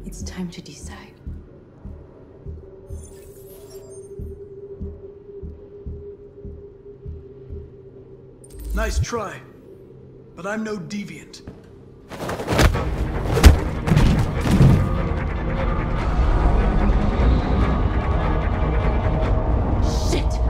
It's time to decide. Nice try, but I'm no deviant. Shit!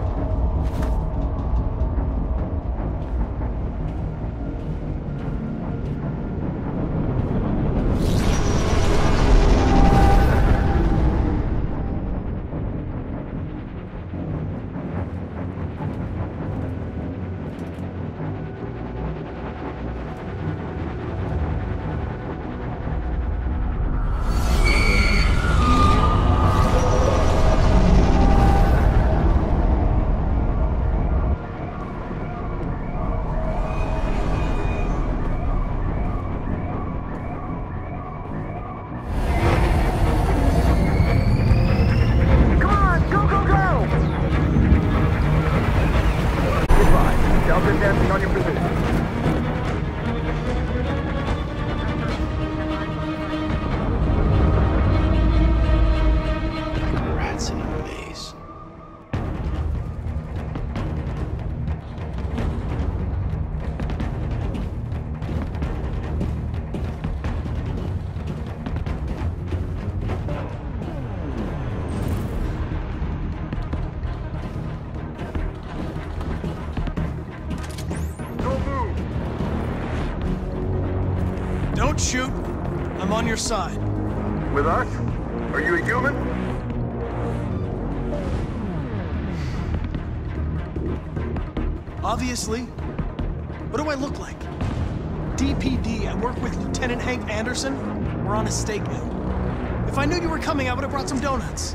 Dancing on your position. Rats in a maze. Don't shoot. I'm on your side. With us? Are you a human? Obviously. What do I look like? DPD, I work with Lieutenant Hank Anderson. We're on a stakeout. If I knew you were coming, I would have brought some donuts.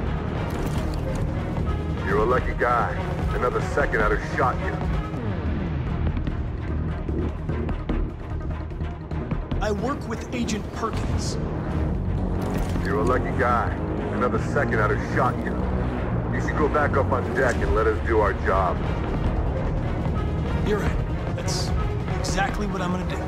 You're a lucky guy. Another second I'd have shot you. I work with Agent Perkins. You're a lucky guy. Another second I'd have shot you. You should go back up on deck and let us do our job. You're right. That's exactly what I'm gonna do.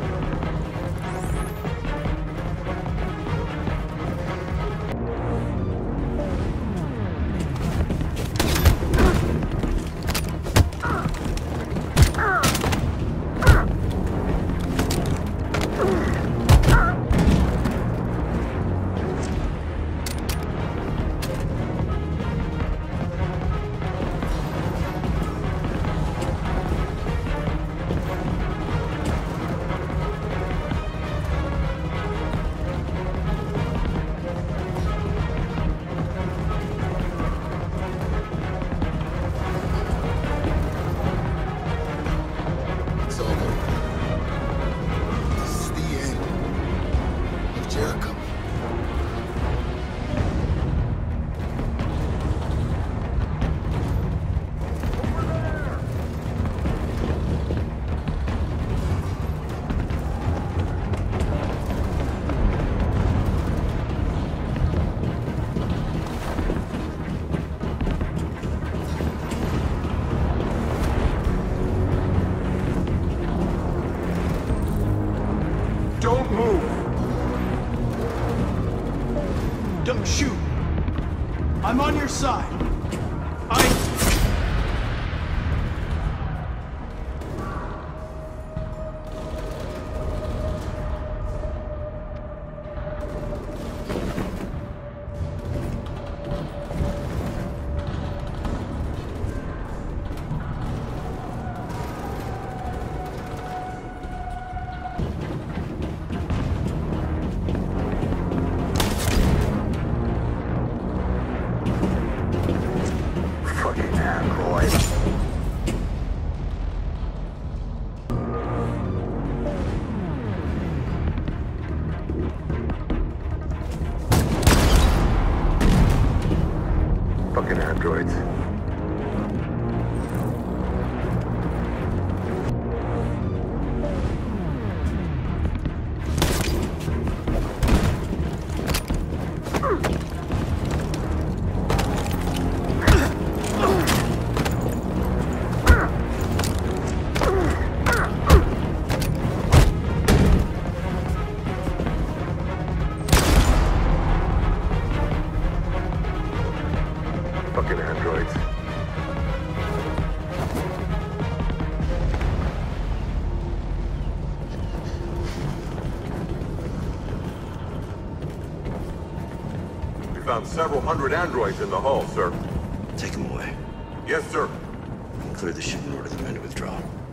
Don't move! Don't shoot. I'm on your side. Fucking android. Fucking androids. fucking androids. We found several hundred androids in the hull, sir. Take them away. Yes, sir. And clear the ship and order the men to withdraw.